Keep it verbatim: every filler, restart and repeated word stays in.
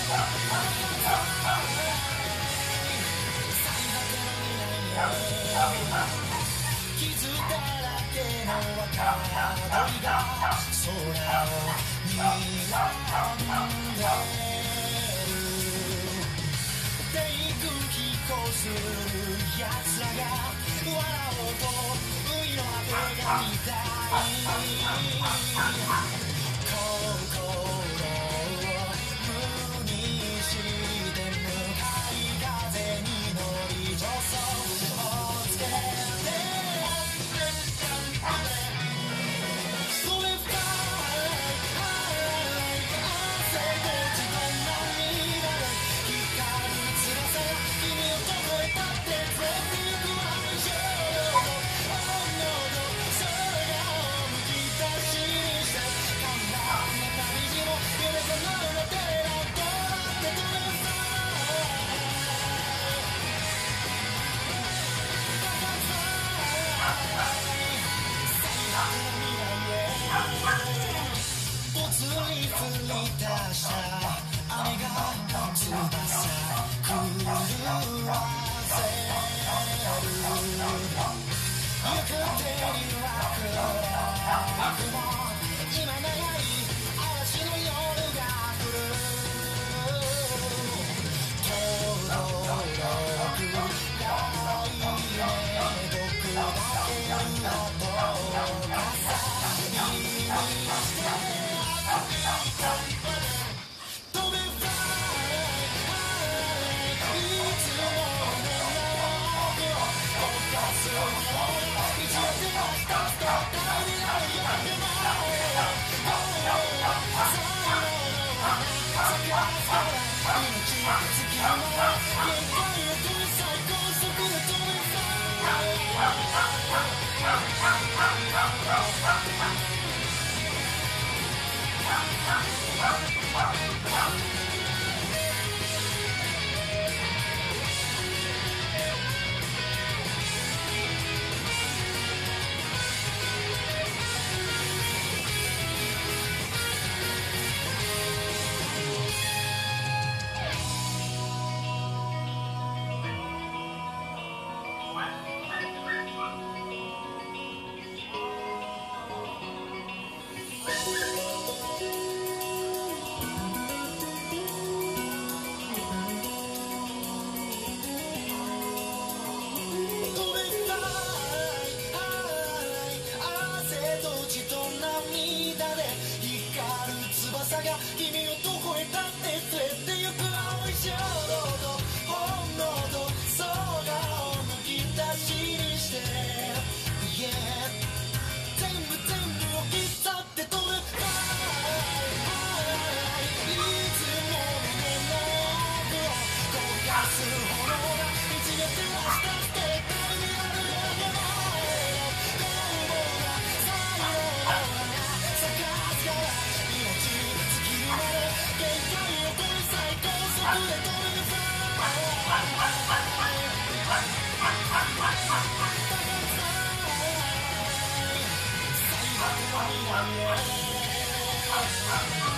傷だらけの若鳥が空を睨んでる低空飛行する奴らが笑おうと海の果てが見たい心を無にして向かい風に乗り助走をつけて降り出した雨が翼狂わせる行く手には暗くも今長い嵐の夜が来る届く来年僕だけのとかさ意味して君をどこへだって連れて行く青い衝動と本能と空をむき出しにして、yeah、全部全部を切ったって飛ぶいつも胸の奥を焦がす炎がいちめてはしたって誰にあるようなどうもが才能が咲かすから限界を超え最高速で飛び出最悪の未来へ